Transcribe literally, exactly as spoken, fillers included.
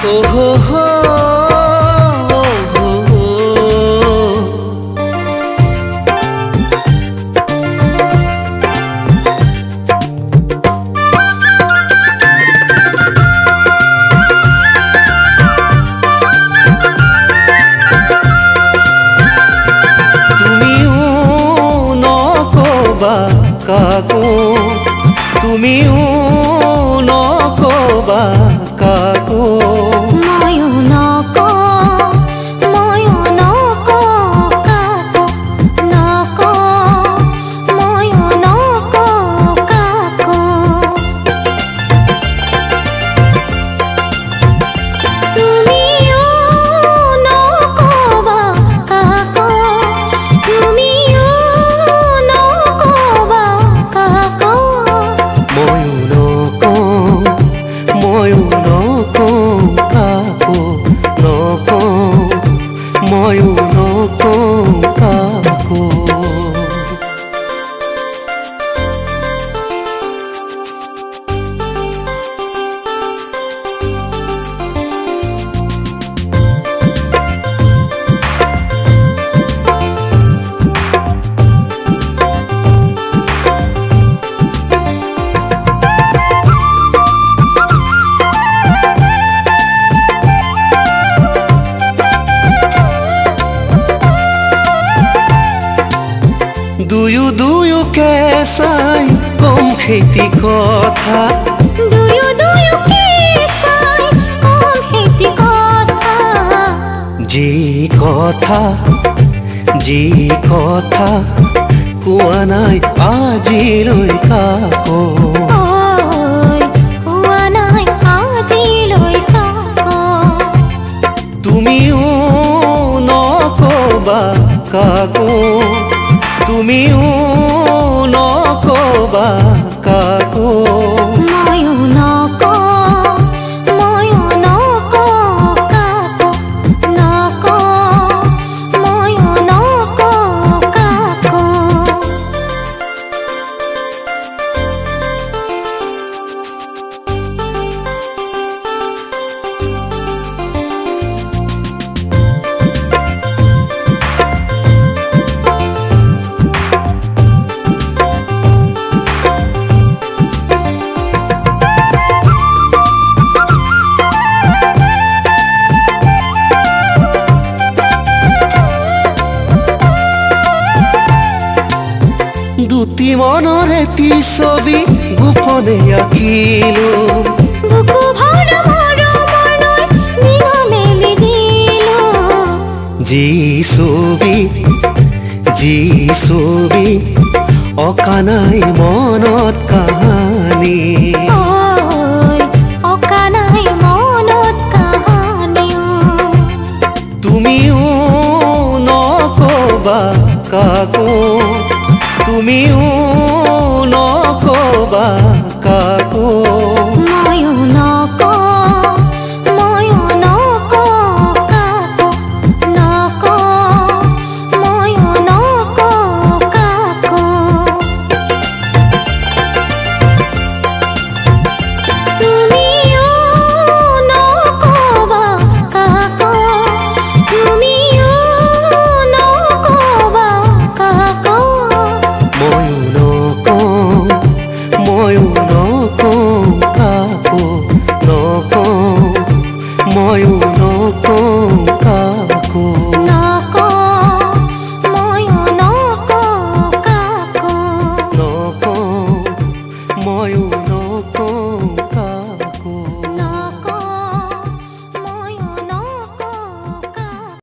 हो हो काको तुमिओ नकबा काको मयो नक मयो नक काको नक मयो नक काको तुमिओ नकबा काको तुमिओ मयो नको काको दुयु दुयु केसाई कम खेती कथा दुयु दुयु केसाई कम खेती कथा जी कथा जी कथा कुआ नाई आजिलै काको कुआ नाई आजिलै काको तुमिओ नकबा काको तुमिओ नकबा काको मयो नक मयो नक काको नक मयो नक काको দুটি মনৰে তি ছবি গোপনে আঁকিলো বুকু ভৰ মৰমৰ নিগা মেলি দিলো যি ছবি যি ছবি অকানাই মনত কাহানী অকানাই মনত কাহানী তুমিও নকবা কাকো তুমিও